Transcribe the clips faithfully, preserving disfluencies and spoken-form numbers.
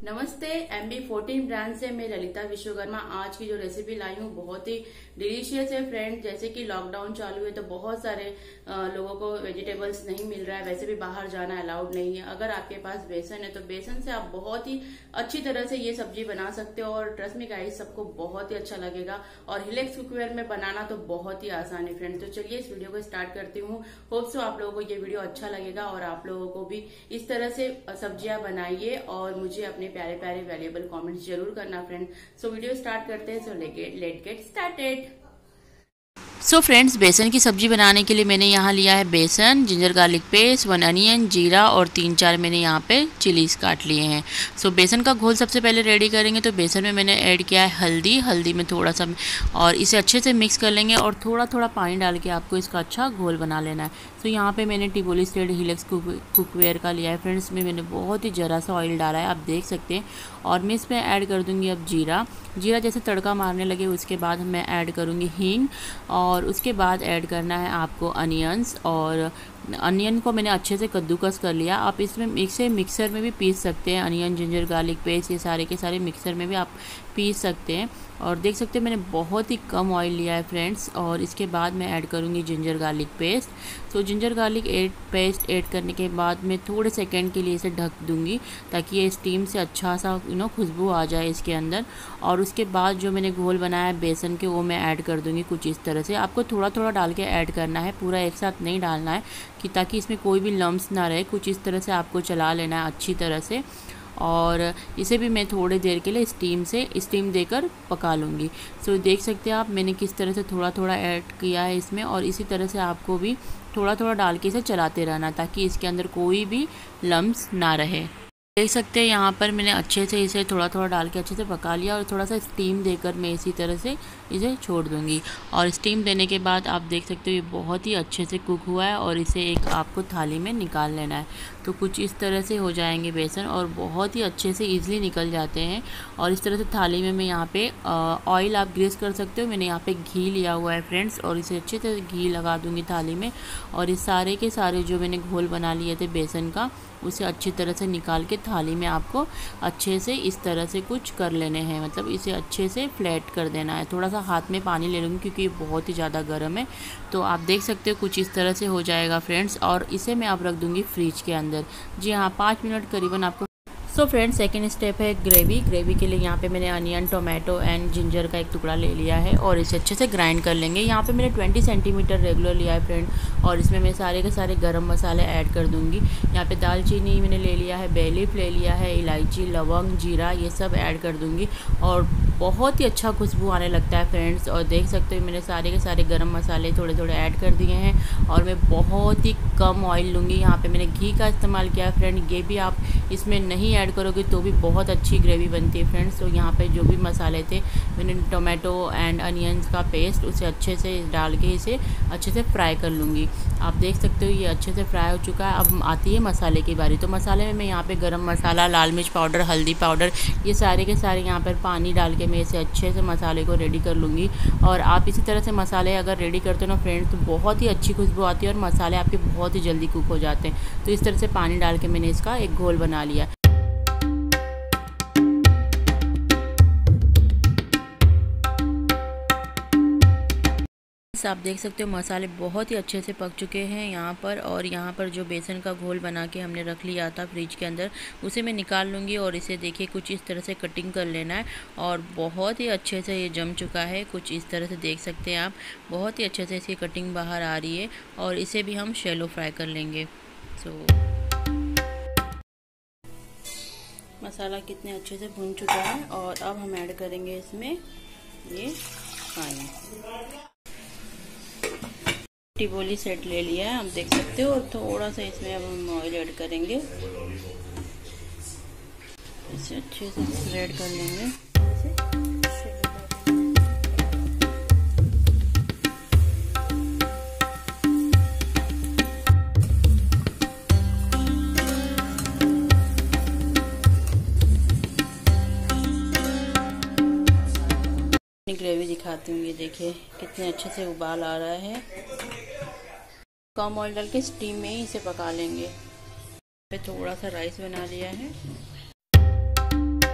नमस्ते, M B fourteen brand से मैं ललिता विश्वकर्मा आज की जो रेसिपी लाई हूँ बहुत ही डिलीशियस है फ्रेंड। जैसे कि लॉकडाउन चालू है तो बहुत सारे लोगों को वेजिटेबल्स नहीं मिल रहा है, वैसे भी बाहर जाना अलाउड नहीं है। अगर आपके पास बेसन है तो बेसन से आप बहुत ही अच्छी तरह से ये सब्जी बना सकते हो और ट्रस्ट मी गाइस सबको बहुत ही अच्छा लगेगा। और हिलेक्स कुकवेयर में बनाना तो बहुत ही आसान है फ्रेंड। तो चलिए इस वीडियो को स्टार्ट करती हूँ। होप सो आप लोगों को ये वीडियो अच्छा लगेगा और आप लोगों को भी इस तरह से सब्जियां बनाइए और मुझे अपने प्यारे प्यारे वैल्यूएबल कमेंट्स जरूर करना फ्रेंड। सो वीडियो स्टार्ट करते हैं। So let get started. So friends, बेसन की सब्जी बनाने के लिए मैंने यहाँ लिया है बेसन, ginger garlic paste, one onion, जीरा और तीन चार मैंने यहाँ पे चिलीज काट लिए हैं। सो बेसन का घोल सबसे पहले रेडी करेंगे। तो बेसन में मैंने ऐड किया है हल्दी हल्दी में थोड़ा सा, और इसे अच्छे से मिक्स कर लेंगे और थोड़ा थोड़ा पानी डाल के आपको इसका अच्छा घोल बना लेना है। सो यहाँ पे मैंने टिबोली स्टेड हिलेक्स कुकवेयर का लिया है फ्रेंड्स। में मैंने बहुत ही ज़रा सा ऑयल डाला है, आप देख सकते हैं। और मैं इसमें ऐड कर दूँगी अब जीरा। जीरा जैसे तड़का मारने लगे उसके बाद मैं ऐड करूँगी हींग और उसके बाद ऐड करना है आपको अनियंस। और अनियन को मैंने अच्छे से कद्दूकस कर लिया। आप इसमें मिक्सर मिक्सर में भी पीस सकते हैं। अनियन, जिंजर गार्लिक पेस्ट, ये सारे के सारे मिक्सर में भी आप पीस सकते हैं। और देख सकते हैं मैंने बहुत ही कम ऑयल लिया है फ्रेंड्स। और इसके बाद मैं ऐड करूँगी जिंजर गार्लिक पेस्ट। तो जिंजर गार्लिक एड पेस्ट ऐड करने के बाद मैं थोड़े सेकंड के लिए इसे ढक दूँगी ताकि ये स्टीम से अच्छा सा यू नो खुशबू आ जाए इसके अंदर। और उसके बाद जो मैंने घोल बनाया है बेसन के, वो मैं ऐड कर दूँगी कुछ इस तरह से। आपको थोड़ा थोड़ा डाल के ऐड करना है, पूरा एक साथ नहीं डालना है कि ताकि इसमें कोई भी लम्स ना रहे। कुछ इस तरह से आपको चला लेना है अच्छी तरह से। और इसे भी मैं थोड़ी देर के लिए स्टीम से स्टीम देकर पका लूँगी। सो देख सकते हैं आप मैंने किस तरह से थोड़ा थोड़ा ऐड किया है इसमें। और इसी तरह से आपको भी थोड़ा थोड़ा डाल के इसे चलाते रहना ताकि इसके अंदर कोई भी लम्स ना रहे। देख सकते हैं यहाँ पर मैंने अच्छे से इसे थोड़ा थोड़ा डाल के अच्छे से पका लिया और थोड़ा सा स्टीम देकर मैं इसी तरह से इसे छोड़ दूँगी। और स्टीम देने के बाद आप देख सकते हो ये बहुत ही अच्छे से कुक हुआ है और इसे एक आपको थाली में निकाल लेना है। तो कुछ इस तरह से हो जाएंगे बेसन और बहुत ही अच्छे से ईजिली निकल जाते हैं। और इस तरह से थाली में मैं यहाँ पे ऑयल आप ग्रीस कर सकते हो। मैंने यहाँ पे घी लिया हुआ है फ्रेंड्स और इसे अच्छे से घी लगा दूँगी थाली में। और इस सारे के सारे जो मैंने घोल बना लिए थे बेसन का, उसे अच्छी तरह से निकाल के थाली में आपको अच्छे से इस तरह से कुछ कर लेने हैं। मतलब इसे अच्छे से फ्लैट कर देना है। थोड़ा सा हाथ में पानी ले लूँगी क्योंकि ये बहुत ही ज़्यादा गर्म है। तो आप देख सकते हो कुछ इस तरह से हो जाएगा फ्रेंड्स। और इसे मैं आप रख दूँगी फ्रिज के अंदर। जी हाँ, पाँच मिनट करीबन आपको। सो फ्रेंड्स, सेकेंड स्टेप है ग्रेवी। ग्रेवी के लिए यहाँ पे मैंने अनियन, टोमेटो एंड जिंजर का एक टुकड़ा ले लिया है और इसे अच्छे से ग्राइंड कर लेंगे। यहाँ पे मैंने बीस सेंटीमीटर रेगुलर लिया है फ्रेंड। और इसमें मैं सारे के सारे गरम मसाले ऐड कर दूँगी। यहाँ पे दालचीनी मैंने ले लिया है, बे लीफ ले लिया है, इलायची, लवंग, जीरा, ये सब ऐड कर दूँगी। और बहुत ही अच्छा खुशबू आने लगता है फ्रेंड्स। और देख सकते हो मैंने सारे के सारे गरम मसाले थोड़े थोड़े ऐड कर दिए हैं। और मैं बहुत ही कम ऑयल लूँगी। यहाँ पे मैंने घी का इस्तेमाल किया है फ्रेंड। ये भी आप इसमें नहीं ऐड करोगे तो भी बहुत अच्छी ग्रेवी बनती है फ्रेंड्स। तो यहाँ पे जो भी मसाले थे मैंने टोमेटो एंड अनियंस का पेस्ट उसे अच्छे से डाल के इसे अच्छे से फ्राई कर लूँगी। आप देख सकते हो ये अच्छे से फ्राई हो चुका है। अब आती है मसाले की बारी। तो मसाले में मैं यहाँ पे गरम मसाला, लाल मिर्च पाउडर, हल्दी पाउडर, ये सारे के सारे यहाँ पर पानी डाल के मैं इसे अच्छे से मसाले को रेडी कर लूँगी। और आप इसी तरह से मसाले अगर रेडी करते हो ना फ्रेंड्स तो बहुत ही अच्छी खुशबू आती है और मसाले आपके बहुत ही जल्दी कुक हो जाते हैं। तो इस तरह से पानी डाल के मैंने इसका एक घोल बना लिया। आप देख सकते हो मसाले बहुत ही अच्छे से पक चुके हैं यहाँ पर। और यहाँ पर जो बेसन का घोल बना के हमने रख लिया था फ्रिज के अंदर, उसे मैं निकाल लूँगी। और इसे देखिए कुछ इस तरह से कटिंग कर लेना है। और बहुत ही अच्छे से ये जम चुका है। कुछ इस तरह से देख सकते हैं आप, बहुत ही अच्छे से इसकी कटिंग बाहर आ रही है। और इसे भी हम शैलो फ्राई कर लेंगे। सो मसाला कितने अच्छे से भुन चुका है। और अब हम ऐड करेंगे इसमें ये पानी। टिबोली सेट ले लिया है, आप देख सकते हो। और थोड़ा सा इसमें अब हम ऑयल ऐड करेंगे। इसे अच्छे से स्प्रेड कर लेंगे। ग्रेवी दिखाती हूँ। ये देखिए कितने अच्छे से उबाल आ रहा है। कम ऑयल डाल के स्टीम में ही इसे पका लेंगे। पे थोड़ा सा राइस बना लिया है।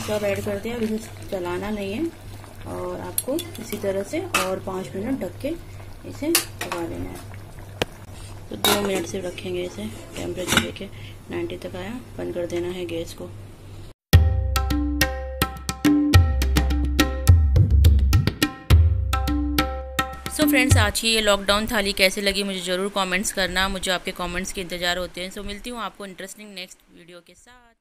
सब ऐड कर दिया। अब इसे चलाना नहीं है और आपको इसी तरह से और पाँच मिनट ढक के इसे पका लेना है। तो दो मिनट से रखेंगे इसे, टेम्परेचर लेके नब्बे तक आया, बंद कर देना है गैस को। सो so फ्रेंड्स, आज की ये लॉकडाउन थाली कैसे लगी मुझे ज़रूर कमेंट्स करना, मुझे आपके कमेंट्स के इंतज़ार होते हैं। सो so मिलती हूँ आपको इंटरेस्टिंग नेक्स्ट वीडियो के साथ।